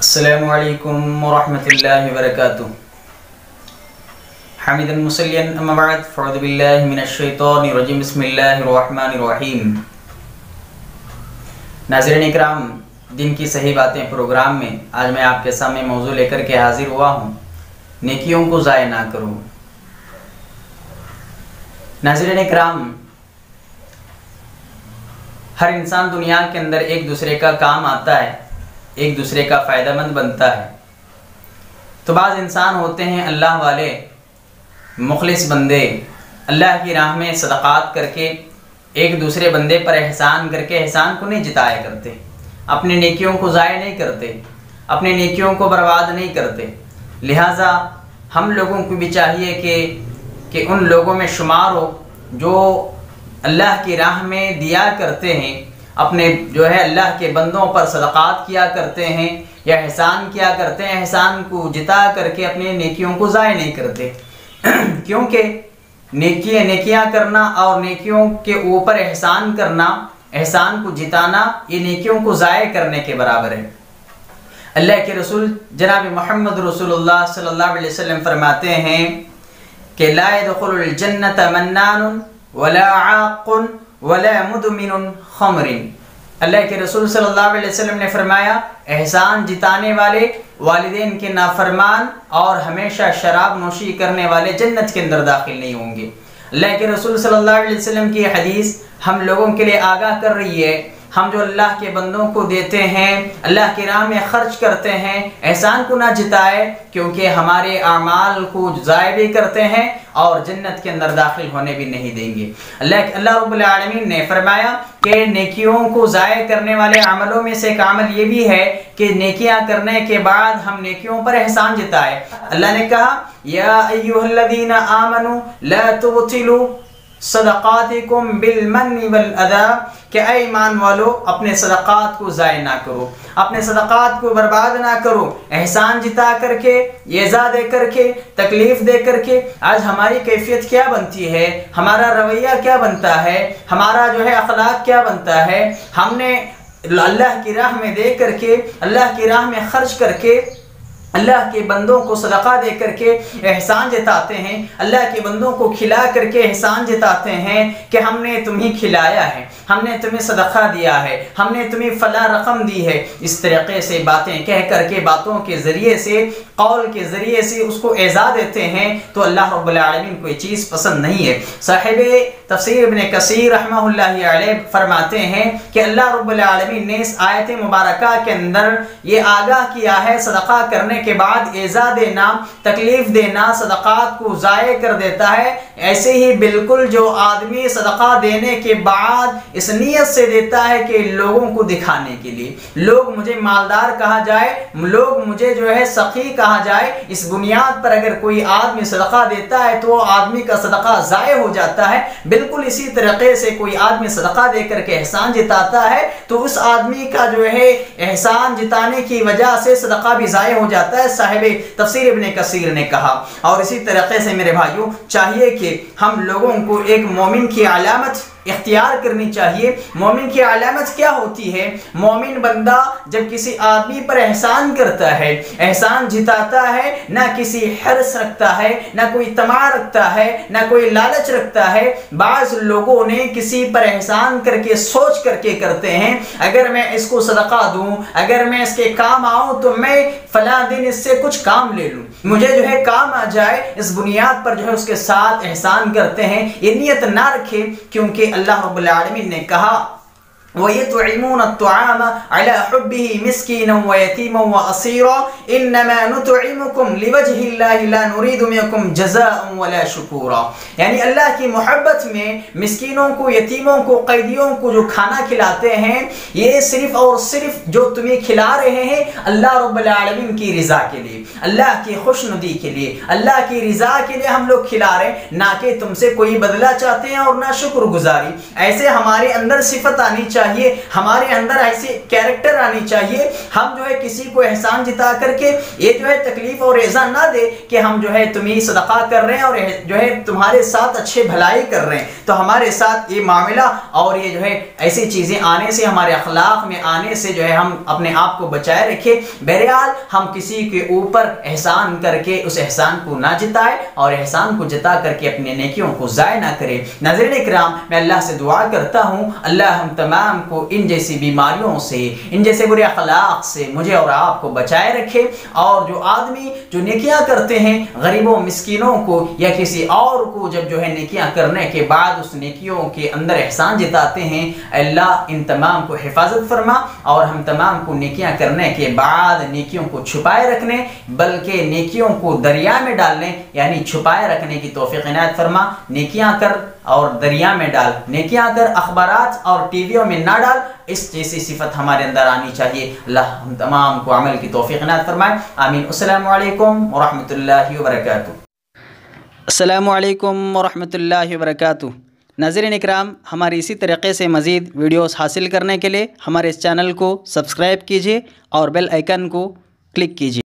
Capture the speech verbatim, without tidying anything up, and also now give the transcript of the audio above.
अस्सलामु अलैकुम वरहमतुल्लाहि वबरकातुहू। हमीदन मुसल्लियन अम्मा बाद फ़अऊज़ु बिल्लाहि मिनश शैतानिर रजीम बिस्मिल्लाहिर रहमानिर रहीम। नाज़रीन इकराम, दिन की सही बातें प्रोग्राम में आज मैं आपके सामने मौजू लेकर के हाजिर हुआ हूँ, नेकियों को ज़ाय ना करो। नाज़रीन इकराम, हर इंसान दुनिया के अंदर एक दूसरे का काम आता है, एक दूसरे का फ़ायदेमंद बनता है। तो बाज़ इंसान होते हैं अल्लाह वाले, मुखलिस बंदे, अल्लाह की राह में सदक़ात करके एक दूसरे बंदे पर एहसान करके एहसान को नहीं जिताया करते, अपने नेकियों को ज़ाय नहीं करते, अपने नेकियों को बर्बाद नहीं करते। लिहाजा हम लोगों को भी चाहिए कि कि उन लोगों में शुमार हो जो अल्लाह की राह में दिया करते हैं, अपने जो है अल्लाह के बंदों पर सदक़ात किया करते हैं या एहसान किया करते हैं, एहसान को जिता करके अपने नेकियों को ज़ाय नहीं करते। क्योंकि नेकियां नेकियां करना और नेकियों के ऊपर एहसान करना, एहसान को जिताना, ये नेकियों को ज़ाय करने के बराबर है। अल्लाह के रसूल जनाब मोहम्मद रसूलुल्लाह सल्लल्लाहु अलैहि वसल्लम फरमाते हैं कि ला यदखुलुल जन्नत मन्नानुन वला आक़ुन वला मुदमिनुन खमरिन। अल्लाह के रसूल सल्लल्लाहु अलैहि वसल्लम ने फरमाया, एहसान जिताने वाले, वालिदैन के नाफरमान और हमेशा शराब नोशी करने वाले जन्नत के अंदर दाखिल नहीं होंगे। अल्लाह के रसूल सल्लल्लाहु अलैहि वसल्लम की हदीस हम लोगों के लिए आगाह कर रही है। हम जो अल्लाह के बंदों को देते हैं, अल्लाह की राह में खर्च करते हैं, एहसान को ना जिताए, क्योंकि हमारे अमाल को ज़ाय भी करते हैं और जन्नत के अंदर दाखिल होने भी नहीं देंगे। अल्लाह अल्लाह रब्बुल आलमीन ने फरमाया कि नेकियों को ज़ाय करने वाले अमलों में से एक अमल ये भी है कि नेकियां करने के बाद हम नेकियों पर एहसान जिताए। अल्लाह ने कहा, या अय्युहल्लज़ीना आमनू ला तुबतिलू सदक़ातिकुम बिलमन्नि वल अदा, कि ऐ ईमान वालो, अपने सदक़ात को ज़ाय ना करो, अपने सदक़ात को बर्बाद ना करो, एहसान जिता करके, येज़ा दे करके, तकलीफ़ दे करके। आज हमारी कैफियत क्या बनती है, हमारा रवैया क्या बनता है, हमारा जो है अखलाक क्या बनता है। हमने अल्लाह की राह में दे करके, अल्लाह की राह में खर्च करके, अल्लाह के बंदों को सदका दे करके एहसान जताते हैं, अल्लाह के बंदों को खिला करके एहसान जताते हैं कि हमने तुम्हें खिलाया है, हमने तुम्हें सदका दिया है, हमने तुम्हें फला रकम दी है। इस तरीके से बातें कह करके, बातों के ज़रिए से, कौल के ज़रिए से उसको एज़ा देते हैं, तो अल्लाह रब्बुल आलमीन को ये चीज़ पसंद नहीं है। साहिब तफसीर इब्न कसीर रहमतुल्लाहि अलैह फरमाते हैं कि अल्लाह रब्बुल आलमीन ने इस आयत मुबारका के अंदर ये आगाह किया है, सदका करने के बाद एज़ा देना, तकलीफ देना सदक़ात को ज़ाय कर देता है। ऐसे ही बिल्कुल जो आदमी सदका देने के बाद इस नीयत से देता है कि लोगों को दिखाने के लिए, लोग मुझे मालदार कहा जाए, लोग मुझे जो है सखी कहा जाए, इस बुनियाद पर अगर कोई आदमी सदका देता है तो वो आदमी का सदका ज़ाय हो जाता है। बिल्कुल इसी तरीके से कोई आदमी सदका दे करके एहसान जिताता है तो उस आदमी का जो है एहसान जिताने की वजह से सदका भी ज़ाय हो जाता है, साहिब तफसीर इब्न कसीर ने कहा। और इसी तरीके से मेरे भाइयों, चाहिए कि हम लोगों को एक मोमिन की अलामत इख्तियार करनी चाहिए। मोमिन की अलामत क्या होती है? मोमिन बंदा जब किसी आदमी पर एहसान करता है, एहसान जिताता है, ना किसी हर्स रखता है, ना कोई तमा रखता है, ना कोई लालच रखता है। बाज़ लोगों ने किसी पर एहसान करके सोच करके करते हैं, अगर मैं इसको सदका दूं, अगर मैं इसके काम आऊं तो मैं फला दिन इससे कुछ काम ले लूं, मुझे जो है काम आ जाए, इस बुनियाद पर जो है उसके साथ एहसान करते हैं। ये नियत ना रखे, क्योंकि अल्लाह रब्बुल आलमीन ने कहा, वयतुइमून अत्तआम अला हुब्बिही मिस्कीनन व यतीमन व असीरा इन्नमा नुतइमुकुम लिवजहिल्लाहि ला नुरीदु मिनकुम जज़ाअन वला शुकूरा। यानी अल्लाह की मोहब्बत में मिस्कीनों को, यतीमों को, कैदियों को जो खाना खिलाते हैं, ये सिर्फ और सिर्फ जो तुम्हें खिला रहे हैं अल्लाह रब्बुल आलमीन की रिज़ा के लिए, अल्लाह की खुशनुदी के लिए, अल्लाह की रिज़ा के लिए हम लोग खिला रहे हैं, ना कि तुमसे कोई बदला चाहते हैं और ना शुक्रगुजारी। ऐसे हमारे अंदर सिफत आनी चाहिए, हमारे अंदर ऐसी कैरेक्टर आनी चाहिए हम जो है किसी को एहसान जिता करके ये जो है तकलीफ और ईज़ा ना दे कि हम जो है तुम्हें सदका कर रहे हैं और जो है तुम्हारे साथ अच्छे भलाई कर रहे हैं, तो हमारे साथ ये मामला और ये जो है ऐसी चीज़ें आने से, हमारे अखलाक में आने से जो है हम अपने आप को बचाए रखें। बहरहाल हम किसी के ऊपर एहसान करके उस एहसान को ना जिताए और एहसान को जिता करके अपने नेकियों को ज़ाय ना करें। नाज़रीन इकराम, मैं अल्लाह से दुआ करता हूँ अल्लाह हम तमाम को इन जैसी बीमारियों से, इन जैसे बुरे अखलाक से मुझे और आपको बचाए रखे। और जो आदमी जो नेकियां करते हैं गरीबों मिस्किनों को या किसी और को जब जो है नेकियां करने के बाद उस नेकियों के अंदर एहसान जिताते हैं, अल्लाह इन तमाम को हिफाजत फरमा और हम तमाम को नेकियां करने के बाद नेकियों को छुपाए रखने बल्कि नेकियों को दरिया में डालने यानी छुपाए रखने की तौफीक इनायत फरमा। नेकियां कर और दरिया में डाल, नेकियां कर अखबारात और टीवियों में ना डाल, इस जैसी सिफत हमारे अंदर आनी चाहिए। अल्लाह हम तमाम को अमल की तौफीक इनायत फरमाए। आमीन। अस्सलामु अलैकुम व रहमतुल्लाहि व बरकातुहू। अस्सलामु अलैकुम व रहमतुल्लाहि व बरकातुहू। नाज़रीन इकराम, हमारी इसी तरीक़े से मज़ीद वीडियोस हासिल करने के लिए हमारे इस चैनल को सब्सक्राइब कीजिए और बेल आइकन को क्लिक कीजिए।